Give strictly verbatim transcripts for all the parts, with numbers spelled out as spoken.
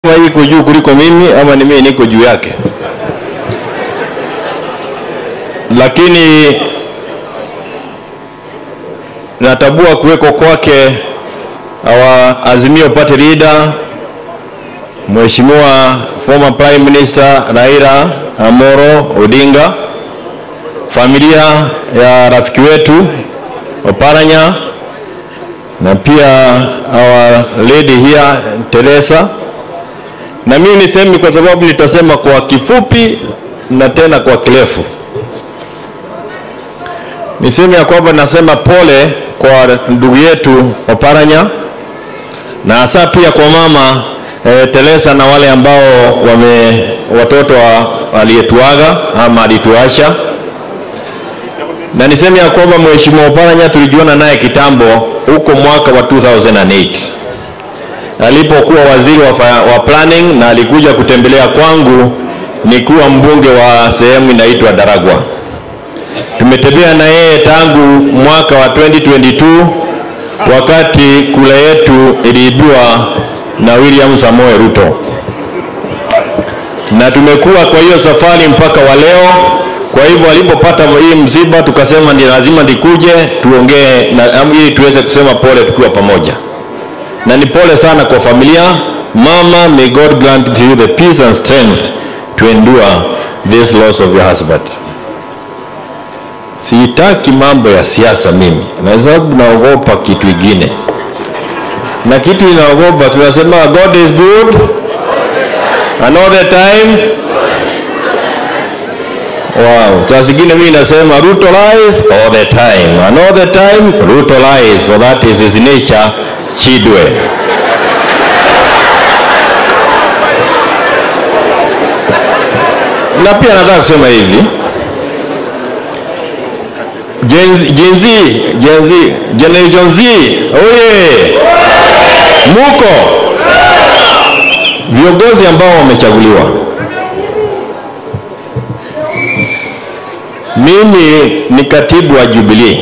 Kama yuko juu kuliko mimi ama ni mimi niko juu yake. Lakini natabua kuweko kwake our Azimio Party leader Mheshimiwa former Prime Minister Raila Amoro Odinga, familia ya rafiki wetu Oparanya, na pia our lady here Teresa. Na mimi nisemi kwa sababu nitasema kwa kifupi na tena kwa kirefu. Nisemi ya kwamba nasema pole kwa ndugu yetu Oparanya, na hasa pia kwa mama e, Teresa na wale ambao wame watoto aliyetuaga ama alituacha. Na nisemi ya kwamba Mheshimiwa Oparanya tulijuana naye kitambo huko mwaka wa two thousand eight. Alipokuwa waziri wa, wa planning na alikuja kutembelea kwangu nikuwa mbunge wa sehemu inaitwa Daragwa. Tumetembea na yeye tangu mwaka wa twenty twenty-two wakati kula yetu iliibiwa na William Samoei Ruto. Na tumekuwa kwa hiyo safari mpaka wa leo. Kwa hivyo alipopata hii msiba tukasema ni lazima nikuje tuongee na ili tuweze kusema pole tukiwa pamoja. Na ni pole sana kwa familia. Mama, may God grant you the peace and strength to endure this loss of your husband. Sitaki mambo ya siasa mimi, na sababu naogopa kitu kingine. Na kitu inaogopa tunasema God is good and all the time. Wow, sasa zingine mimi nasema Ruto lies all the time, and all the time Ruto lies, for that is his nature. Chidwe. Na pia nataka kusema hivi, Gen Z, Gen Z, Gen Z, Generation Z, oye, muko, viongozi ambao wamechaguliwa. Mimi ni katibu wa Jubilee.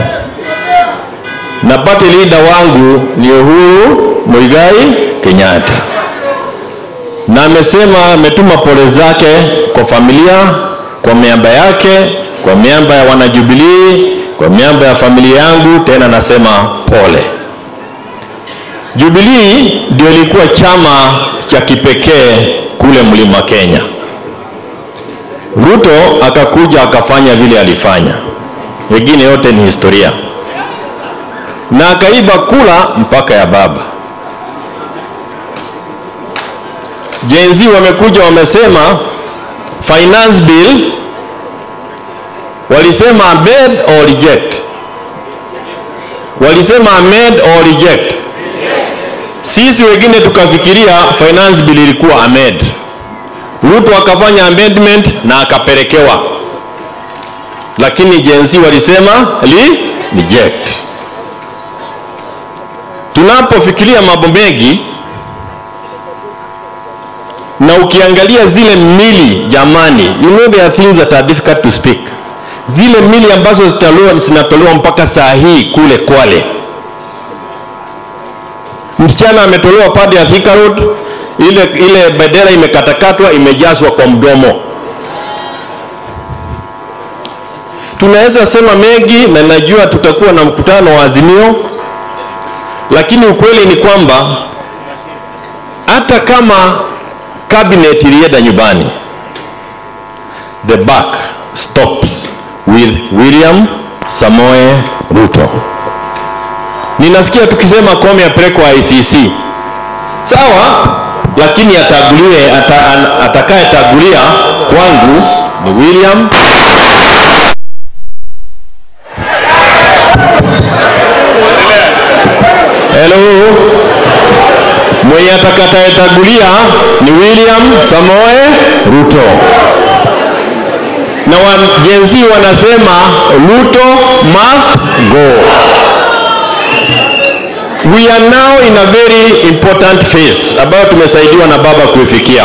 Na party leader wangu ni Uhuru Kenyatta. Na amesema ametuma pole zake kwa familia, kwa miamba yake, kwa miamba ya wana Jubilee, kwa miamba ya familia yangu, tena nasema pole. Jubilee ndio ilikuwa chama cha kipekee kule Mlima Kenya. Ruto akakuja akafanya vile alifanya. Wengine yote ni historia. Na akaiba kula mpaka ya baba. Gen Z wamekuja wamesema finance bill, walisema amend or reject. Walisema amend or reject. Sisi wengine tukafikiria finance bill ilikuwa amend. Ruto akafanya amendment na akapelekewa. Lakini Gen Z walisema li reject. Tunapofikiria mambo mengi na ukiangalia zile mili jamani, you know there are things that are difficult to speak. Zile mili ambazo zitatolewa zinatolewa mpaka saa hii kule Kwale. Msichana ametolewa pande ya Thika Road, ile ile bendera imekatakatwa imejazwa kwa mdomo. Tunaweza sema mengi na najua tutakuwa na mkutano wa Azimio. Lakini ukweli ni kwamba hata kama cabinet ilienda nyumbani, the buck stops with William Samoei Ruto. Ninasikia tukisema Kome apelekwe I C C. Sawa, lakini atagulie ata, atakaye tagulia kwangu ni William. Hello. Mwenye atakayetagulia ni William Samoei Ruto. Na wa Gen Z wanasema Ruto must go. We are now in a very important phase ambayo tumesaidiwa na baba kuifikia.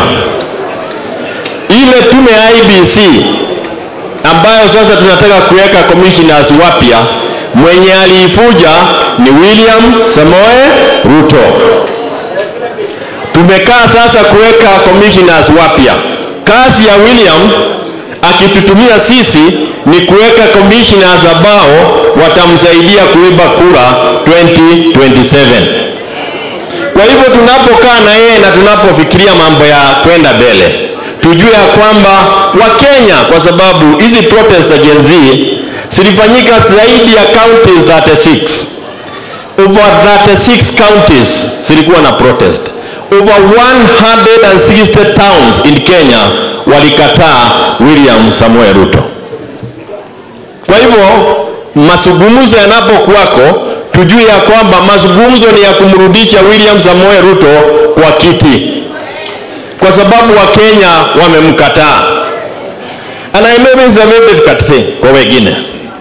Ile tume I B C ambayo sasa tunataka kuweka commissioners wapya, mwenye aliifuja ni William Samoei Ruto. tumekaa sasa kuweka commissioners wapya. Kazi ya William akitutumia sisi ni kuweka commissioners ambao watamsaidia kuiba kura twenty twenty-seven. Kwa hivyo tunapokaa na yeye na tunapofikiria mambo ya kwenda mbele, tujue ya kwamba Wakenya, kwa sababu hizi protest za Gen Z zilifanyika zaidi ya counties thirty-six. Over thirty-six counties zilikuwa na protest. Over one hundred sixty towns in Kenya walikataa William Samoei Ruto. Kwa hivyo mazungumzo yanapokuwako, tujue ya kwamba mazungumzo ni ya kumrudisha William Samoei Ruto kwa kiti, kwa sababu Wakenya wamemkataa. And I know this is a very difficult thing kwa wengine.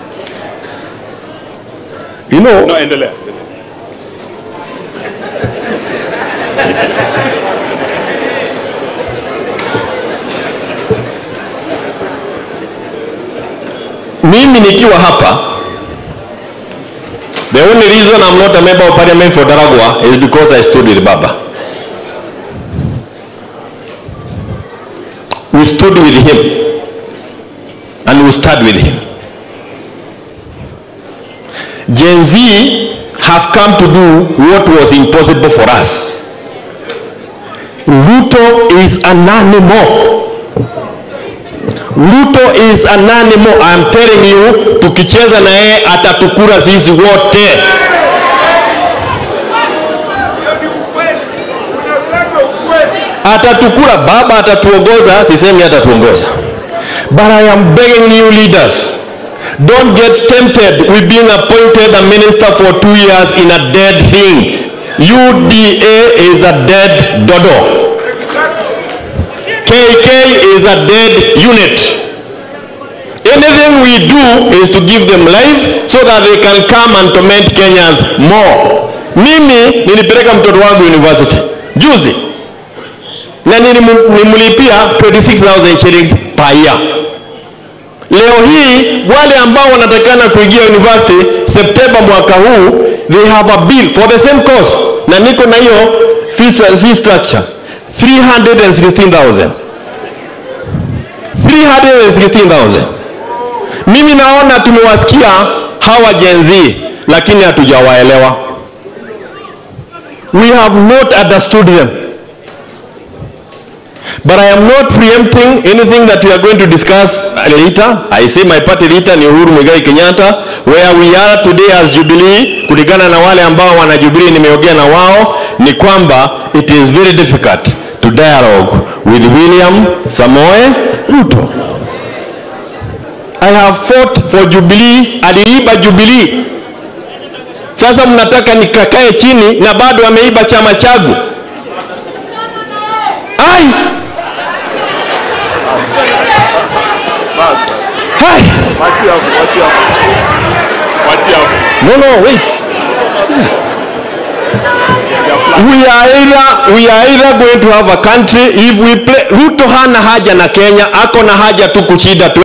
You know, no, endelea. Mimi nikiwa hapa, the only reason I'm not a member of parliament for Daragwa is because I stood with Baba. We stood with him and we stood with him. Gen Z have come to do what was impossible for us. Ruto is an animal. Ruto is an animal. I'm telling you, tukicheza na yeye atatukura sisi wote. Atatukura, Baba atatuongoza, sisemi atatuongoza. But I am begging you leaders, don't get tempted with being appointed a minister for two years in a dead thing. U D A is a dead dodo. K K is a dead unit. Anything we do is to give them life so that they can come and torment Kenyans more. Mimi nilipeleka mtoto wangu university juzi na nilimlipia twenty-six thousand shillings per year. Leo hii wale ambao wanatakana kuingia university September mwaka huu, they have a bill for the same course, na niko na hiyo fee structure three hundred sixteen thousand. three hundred sixteen thousand. Mimi naona tumewasikia hawa Gen Z lakini hatujawaelewa. We have not understood them. But I am not preempting anything that we are going to discuss later. I say my party leader ni Uhuru Kenyatta. Where we are today as Jubilee, kulingana na wale ambao wana Jubilee nimeongea na wao, ni kwamba it is very difficult to dialogue with William Samoei Ruto. I have fought for Jubilee, aliiba Jubilee. Sasa mnataka nikakae chini na bado ameiba chama changu. Ai! Hai! Wachi hapo, wachi hapo. Wachi hapo. No, no, wait. We are either we are either going to have a country if we play. Ruto hana haja na Kenya, ako na haja tu kushida tu.